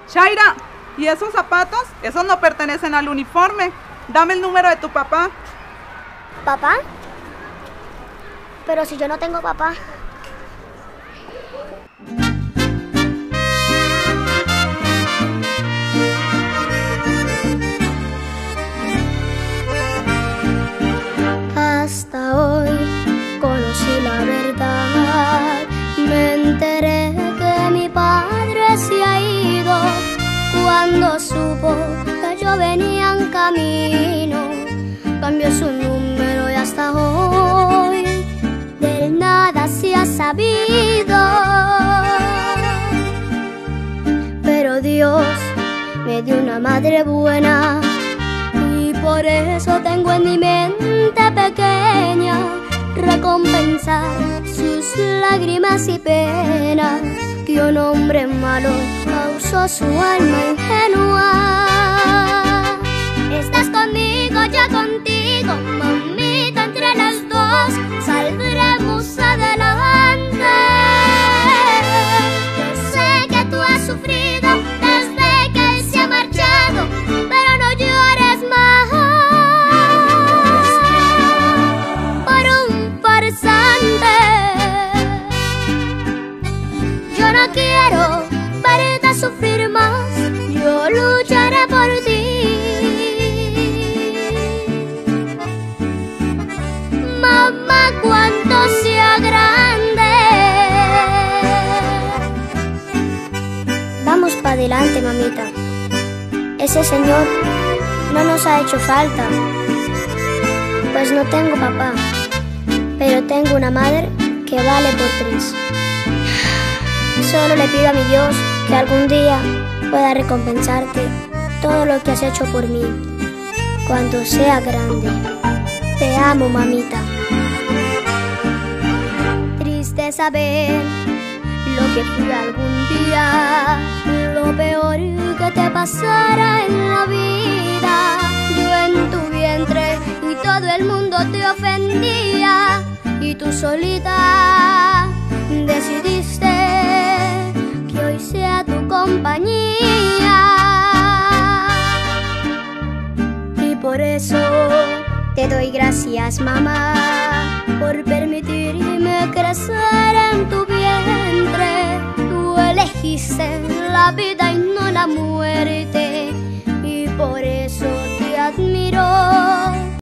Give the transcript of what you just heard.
Shaira, ¿y esos zapatos? Esos no pertenecen al uniforme. Dame el número de tu papá. ¿Papá? Pero si yo no tengo papá. Hasta hoy conocí la verdad. Me enteré que mi padre se ha ido cuando supo que yo venía en camino. Cambió su número y hasta hoy de nada se ha sabido. Pero Dios me dio una madre buena y por eso tengo en mi mente pequeña recompensar sus lágrimas y penas que un hombre malo causó su alma ingenua. Estás conmigo, yo contigo, mamita, entre las dos saldremos adelante. Yo sé que tú has sufrido desde que él se ha marchado, pero no llores más por un farsante. Yo no quiero verte sufrir más, yo lucharé por ti. Mamá, cuanto sea grande. Vamos para adelante, mamita. Ese señor no nos ha hecho falta, pues no tengo papá, pero tengo una madre que vale por 3. Solo le pido a mi Dios que algún día pueda recompensarte todo lo que has hecho por mí cuando sea grande. Te amo, mamita. Triste saber lo que fui algún día, lo peor que te pasara en la vida. Yo en tu vientre y todo el mundo te ofendía, y tú solita decidiste que hoy sea tu compañía. Y por eso te doy gracias, mamá, por permitirme crecer en tu vientre. Tú elegiste la vida y no la muerte, y por eso te admiro.